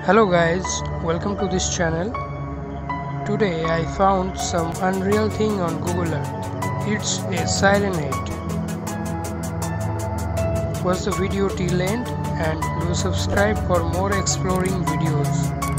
Hello guys, welcome to this channel. Today I found some unreal thing on Google Earth. It's a siren head. Watch the video till end and do subscribe for more exploring videos.